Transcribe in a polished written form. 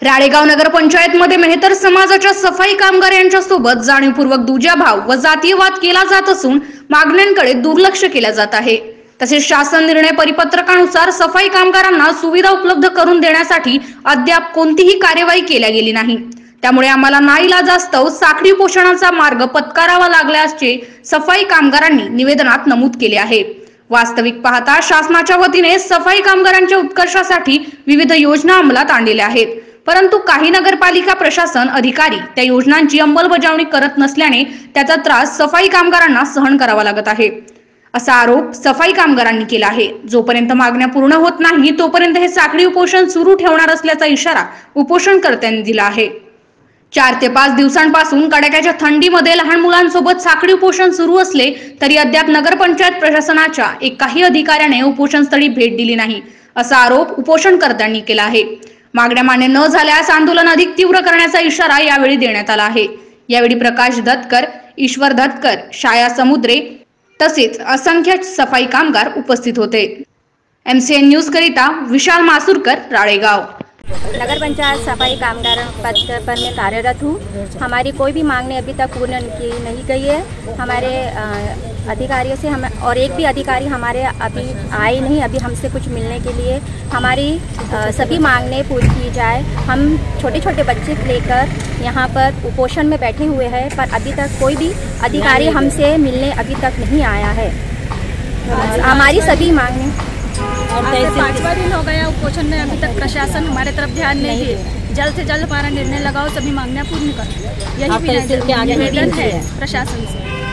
राळेगाव नगरपंचायतमध्ये मेहतर समाजाच्या सफाई कामगार यांच्या सोबत जाणीवपूर्वक दुजाभाव व जातीयवाद केला जात असून मागण्यांकडे दुर्लक्ष केले जात आहे। तसेच शासन निर्णय परिपत्रकानुसार सफाई कामगारांना सुविधा उपलब्ध करून देण्यासाठी अद्याप कोणतीही कार्यवाही केली गेली नाही। त्यामुळे आम्हाला नाईलाजास्तव साखळी उपोषणाचा मार्ग पत्करावा लागल्याचे सफाई कामगारांनी निवेदनात नमूद केले आहे। वास्तविक पाहता शासनाच्या वतीने सफाई कामगारांच्या उत्कर्षासाठी विविध योजना अंमलात आणलेल्या आहेत, परंतु काही नगरपालिका प्रशासन अधिकारी त्या योजनांची अंमलबजावणी करत नसल्याने त्याचा त्रास सफाई कामगारांना सहन करावा लागत आहे, असा आरोप सफाई कामगारांनी केला आहे। जोपर्यंत मागण्या पूर्ण होत नाही तोपर्यंत हे साखळी उपोषण सुरू ठेवणार असल्याचा इशारा उपोषणकर्त्यांनी दिला आहे। 4 ते 5 दिवसांपासून कडाक्याच्या थंडीमध्ये लहान मुलांसोबत साखळी उपोषण सुरू असले तरी अद्याप नगरपंचायत प्रशासनाच्या एकाही अधिकाऱ्याने उपोषणस्थळी भेट दिली नाही, असा आरोप उपोषणकर्त्यांनी केला आहे। मागण्या मान्य न झाल्यास आंदोलन अधिक तीव्र करण्याचा इशारा यावेळी देण्यात आला आहे। यावेळी प्रकाश धतकर, ईश्वर धतकर, छाया समुद्रे तसेच असंख्य सफाई कामगार उपस्थित होते। MCN न्यूज करिता विशाल मासुरकर, राळेगाव। नगर पंचायत सफाई कामगार पद पर मैं कार्यरत हूँ। हमारी कोई भी मांगने अभी तक पूर्ण की नहीं गई है। हमारे अधिकारियों से हम और एक भी अधिकारी हमारे अभी आए नहीं अभी हमसे कुछ मिलने के लिए। हमारी सभी मांगने पूरी की जाए। हम छोटे छोटे बच्चे लेकर यहाँ पर उपोषण में बैठे हुए हैं, पर अभी तक कोई भी अधिकारी हमसे मिलने अभी तक नहीं आया है। हमारी सभी मांगने आज 5वां दिन हो गया उपोषण में, अभी तक प्रशासन हमारे तरफ ध्यान नहीं दिए। जल्द से जल्द हमारा निर्णय लगाओ, सभी मांगनियाँ पूर्ण करो, यही निवेदन है प्रशासन से।